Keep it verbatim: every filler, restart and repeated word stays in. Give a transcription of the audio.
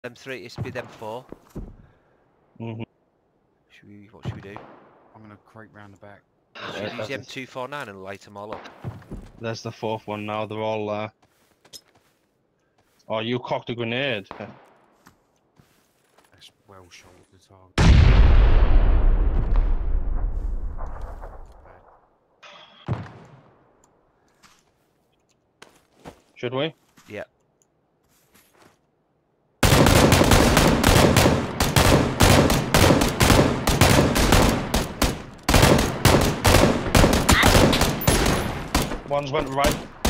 Them three, it's be them four. Mm-hmm. Should we, what should we do? I'm gonna creep round the back. Should we use M two forty-nine and light them all up? There's the fourth one now, they're all there. Uh... Oh, you cocked a grenade. That's well short of the target. Should we? Yeah. One's went right.